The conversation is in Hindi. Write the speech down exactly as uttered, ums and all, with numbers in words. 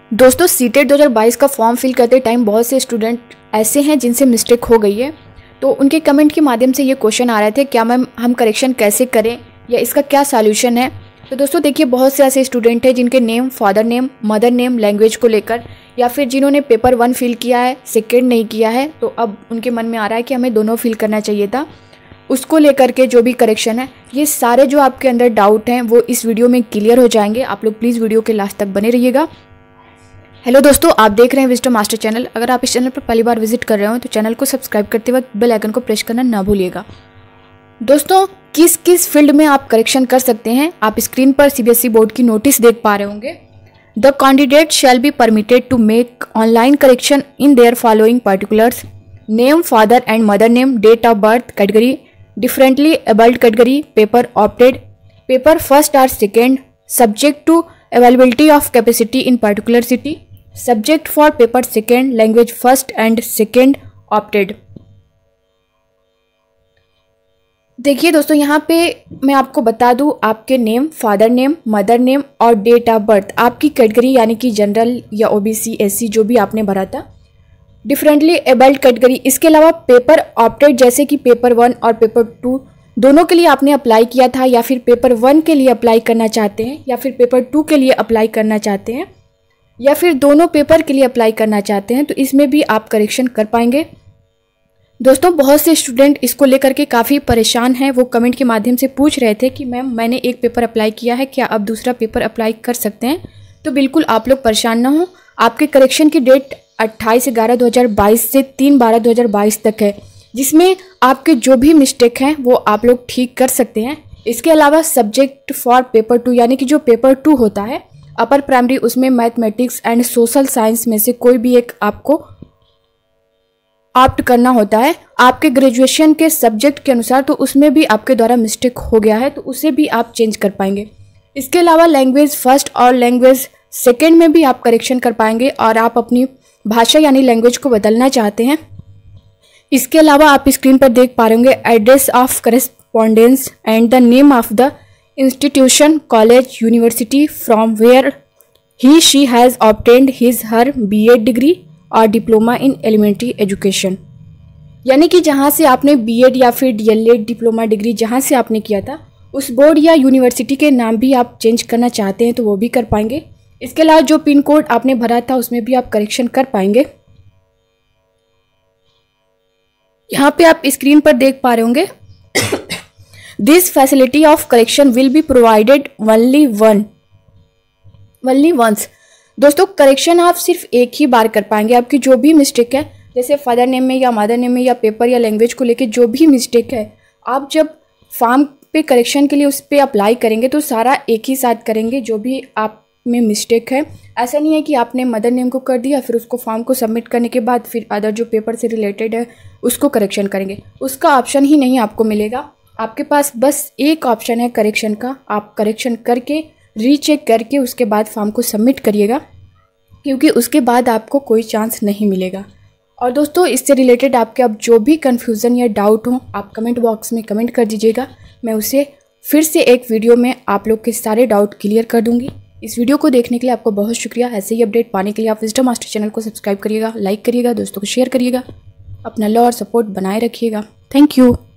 दोस्तों सीटेट दो हज़ार बाईस का फॉर्म फिल करते टाइम बहुत से स्टूडेंट ऐसे हैं जिनसे मिस्टेक हो गई है, तो उनके कमेंट के माध्यम से ये क्वेश्चन आ रहे थे क्या मैम हम करेक्शन कैसे करें या इसका क्या सॉल्यूशन है। तो दोस्तों देखिए, बहुत से ऐसे स्टूडेंट हैं जिनके name, father name, mother name, language को लेकर या फिर जिन्होंने पेपर वन फिल किया है, सेकेंड नहीं किया है, तो अब उनके मन में आ रहा है कि हमें दोनों फिल करना चाहिए था। उसको लेकर के जो भी करेक्शन है, ये सारे जो आपके अंदर डाउट हैं वो इस वीडियो में क्लियर हो जाएंगे। आप लोग प्लीज़ वीडियो के लास्ट तक बने रहिएगा। हेलो दोस्तों, आप देख रहे हैं विजडम मास्टर चैनल। अगर आप इस चैनल पर पहली बार विजिट कर रहे हो तो चैनल को सब्सक्राइब करते वक्त बेल आइकन को प्रेस करना ना भूलिएगा। दोस्तों, किस किस फील्ड में आप करेक्शन कर सकते हैं, आप स्क्रीन पर सीबीएसई बोर्ड की नोटिस देख पा रहे होंगे। The candidate shall be permitted to make online correction in their following particulars: name, father and mother name, date of birth, category differently abled category, paper opted, paper first और second, subject to availability of capacity in particular city, subject for paper second, language first and second opted. देखिए दोस्तों, यहाँ पे मैं आपको बता दूँ, आपके name, father name, mother name और डेट ऑफ बर्थ, आपकी कैटेगरी यानी कि जनरल या ओबीसी, एससी जो भी आपने भरा था, डिफरेंटली एबल्ड कैटेगरी, इसके अलावा पेपर ऑप्टेड जैसे कि पेपर वन और पेपर टू दोनों के लिए आपने अप्लाई किया था, या फिर पेपर वन के लिए अप्लाई करना चाहते हैं, या फिर पेपर टू के लिए अप्लाई करना चाहते हैं, या फिर दोनों पेपर के लिए अप्लाई करना चाहते हैं, तो इसमें भी आप करेक्शन कर पाएंगे। दोस्तों, बहुत से स्टूडेंट इसको लेकर के काफ़ी परेशान हैं। वो कमेंट के माध्यम से पूछ रहे थे कि मैम मैंने एक पेपर अप्लाई किया है, क्या अब दूसरा पेपर अप्लाई कर सकते हैं? तो बिल्कुल आप लोग परेशान ना हो। आपके करेक्शन की डेट अट्ठाईस ग्यारह दो हज़ार बाईस से तीन बारह दो हज़ार बाईस तक है, जिसमें आपके जो भी मिस्टेक हैं वो आप लोग ठीक कर सकते हैं। इसके अलावा सब्जेक्ट फॉर पेपर टू यानी कि जो पेपर टू होता है अपर प्राइमरी, उसमें मैथमेटिक्स एंड सोशल साइंस में से कोई भी एक आपको ऑप्ट करना होता है आपके ग्रेजुएशन के सब्जेक्ट के अनुसार, तो उसमें भी आपके द्वारा मिस्टेक हो गया है तो उसे भी आप चेंज कर पाएंगे। इसके अलावा लैंग्वेज फर्स्ट और लैंग्वेज सेकेंड में भी आप करेक्शन कर पाएंगे और आप अपनी भाषा यानी लैंग्वेज को बदलना चाहते हैं। इसके अलावा आप स्क्रीन पर देख पा रहे होंगे address of correspondence and the name of the institution, college, university from where he she has obtained his her B Ed degree और डिप्लोमा इन एलिमेंट्री एजुकेशन, यानी कि जहाँ से आपने बी एड या फिर D L Ed diploma degree जहाँ से आपने किया था उस बोर्ड या यूनिवर्सिटी के नाम भी आप चेंज करना चाहते हैं तो वो भी कर पाएंगे। इसके अलावा जो पिन कोड आपने भरा था उसमें भी आप करेक्शन कर पाएंगे। यहाँ पे आप स्क्रीन पर देख पा रहे होंगे this facility of correction will be provided only one only once. दोस्तों, करेक्शन आप सिर्फ एक ही बार कर पाएंगे। आपकी जो भी मिस्टेक है, जैसे फादर नेम में या मदर नेम में या पेपर या लैंग्वेज को लेके जो भी मिस्टेक है, आप जब फॉर्म पे करेक्शन के लिए उस पर अप्लाई करेंगे तो सारा एक ही साथ करेंगे जो भी आप में मिस्टेक है। ऐसा नहीं है कि आपने मदर नेम को कर दिया फिर उसको फॉर्म को सबमिट करने के बाद फिर अदर जो पेपर से रिलेटेड है उसको करेक्शन करेंगे, उसका ऑप्शन ही नहीं आपको मिलेगा। आपके पास बस एक ऑप्शन है करेक्शन का, आप करेक्शन करके रीचेक करके उसके बाद फॉर्म को सबमिट करिएगा, क्योंकि उसके बाद आपको कोई चांस नहीं मिलेगा। और दोस्तों, इससे रिलेटेड आपके अब जो भी कन्फ्यूज़न या डाउट हो आप कमेंट बॉक्स में कमेंट कर दीजिएगा, मैं उसे फिर से एक वीडियो में आप लोग के सारे डाउट क्लियर कर दूंगी। इस वीडियो को देखने के लिए आपको बहुत शुक्रिया। ऐसे ही अपडेट पाने के लिए आप विजडम मास्टर चैनल को सब्सक्राइब करिएगा, लाइक करिएगा, दोस्तों को शेयर करिएगा, अपना लव और सपोर्ट बनाए रखिएगा। Thank you.